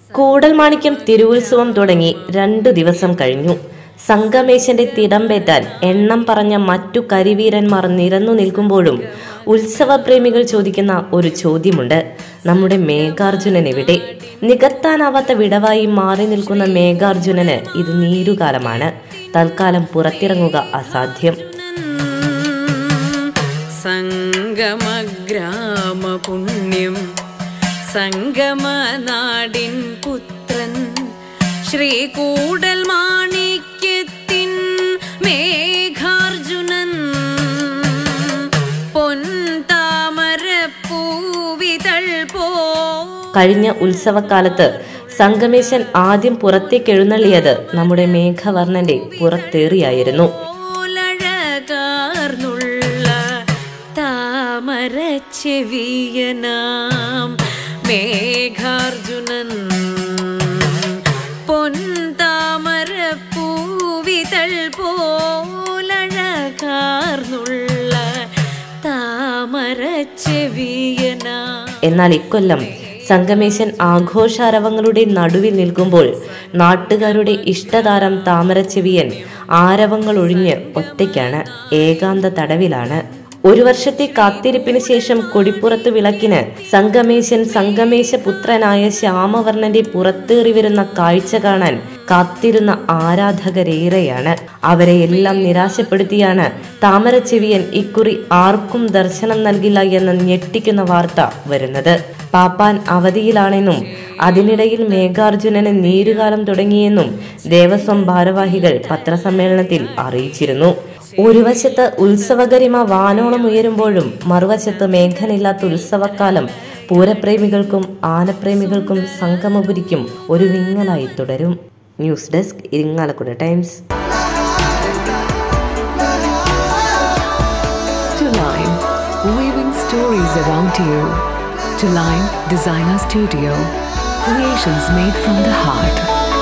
കൂടൽമാണിക്യം തിരുവുത്സവം തുടങ്ങി 2 ദിവസം കഴിഞ്ഞു. സംഗമേശന്റെ തിടമ്പേറ്റാൻ എണ്ണം പറഞ്ഞ മറ്റു കരിവീരന്മാർ നിരന്നു നിൽക്കുമ്പോഴും ഉത്സവപ്രേമികൾ ചോദിക്കുന്ന ഒരു ചോദ്യമുണ്ട്: നമ്മുടെ മേഘാർജുനൻ എവിടെ? നികത്താനാവാത്ത വിടവായി മാറി നിൽക്കുന്ന മേഘാർജുനന് ഇത് നീരുകാലമാണ്. തൽക്കാലം പുറത്തിറങ്ങുക അസാധ്യം. സംഗമഗ്രാമ പുണ്യം സംഗമനാടിൻ പുത്രൻ ശ്രീകൂടൽ മാണിക്യത്തിൻ മേഘാർജുനൻ പൊൻതാമരപ്പൂവിതൾ പോ. കഴിഞ്ഞ ഉത്സവകാലത്ത് സംഗമേശൻ ആദ്യം പുറത്തേക്ക് എഴുന്നള്ളിയത് നമ്മുടെ മേഘവർണ്ണന്റെ പുറത്തേറിയായിരുന്നു. താമരച്ചെവിയനാം മേഘാർജുനൻ പൊൻതാമരപ്പൂവിതൾ പോലഴകാർന്നുള്ള താമരച്ചെവിയനാം. എന്നാൽ ഇക്കൊല്ലം സംഗമേശൻ ആഘോഷാരവങ്ങളുടെ നടുവിൽ നിൽക്കുമ്പോൾ നാട്ടുകാരുടെ ഇഷ്ടതാരം താമരച്ചെവിയൻ ആരവങ്ങൾ ഒഴിഞ്ഞ് ഒറ്റയ്ക്കാണ്, ഏകാന്ത തടവിലാണ്. 1 വർഷത്തെ കാത്തിരിപ്പിന് ശേഷം കൊടിപ്പുറത്ത് വിളക്കിന് സംഗമേശൻ സംഗമേശപുത്രനായ ശ്യാമവർണ്ണന്റെ പുറത്തേറി വരുന്ന കാഴ്ച കാണാൻ കാത്തിരുന്ന ആരാധകരേറെയാണ്. അവരെ എല്ലാം നിരാശപ്പെടുത്തിയാണ് താമരച്ചെവിയൻ ഇക്കുറി ആർക്കും ദർശനം നൽകില്ല എന്ന ഞെട്ടിക്കുന്ന വാർത്ത വരുന്നത്. പാപ്പാൻ അവധിയിലാണെന്നും അതിനിടയിൽ മേഘാർജുനന് നീരുകാലം തുടങ്ങിയെന്നും ദേവസ്വം ഭാരവാഹികൾ പത്രസമ്മേളനത്തിൽ അറിയിച്ചിരുന്നു. ഒരു വശത്ത് ഉത്സവഗരിമ വാനോളം ഉയരുമ്പോഴും മറുവശത്ത് മേഘനില്ലാത്ത ഉത്സവക്കാലം പൂരപ്രേമികൾക്കും ആനപ്രേമികൾക്കും സംഗമപുരിക്കും ഒരു വിങ്ങലായി തുടരും. News desk, Irinjalakuda Times. Tuline, weaving stories around you. Tuline Designer Studio, creations made from the heart.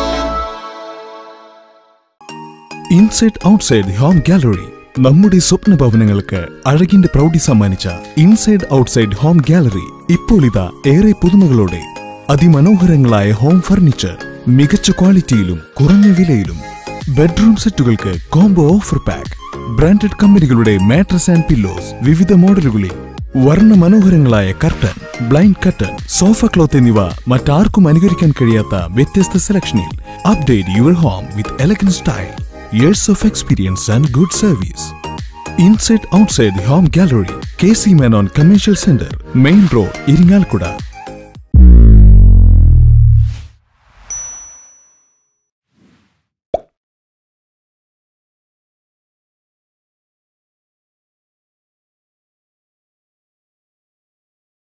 Inside Outside Home Gallery, നമ്മുടെ സ്വപ്ന ഭവനങ്ങൾക്ക് അഴകിന്റെ പ്രൗഢി സമ്മാനിച്ച ഇൻസൈഡ് ഔട്ട്സൈഡ് ഹോം ഗാലറി ഇപ്പോൾ ഇതാ ഏറെ പുതുമകളോടെ. അതിമനോഹരങ്ങളായ ഹോം ഫർണിച്ചർ മികച്ച ക്വാളിറ്റിയിലും കുറഞ്ഞ വിലയിലും. ബെഡ്റൂം സെറ്റുകൾക്ക് കോംബോ ഓഫർ പാക്ക്. ബ്രാൻഡഡ് കമ്പനികളുടെ മാട്രസ് ആൻഡ് പില്ലോസ് വിവിധ മോഡലുകളിൽ. വർണ്ണ മനോഹരങ്ങളായ curtain, blind curtain, sofa cloth എന്നിവ മറ്റാർക്കും അനുകരിക്കാൻ കഴിയാത്ത വ്യത്യസ്ത സെലക്ഷനിൽ. Update your home with elegant style. Years of experience and good service. Inside Outside Home Gallery, KC Menon Commercial Center, Main Road, Iringalkuda.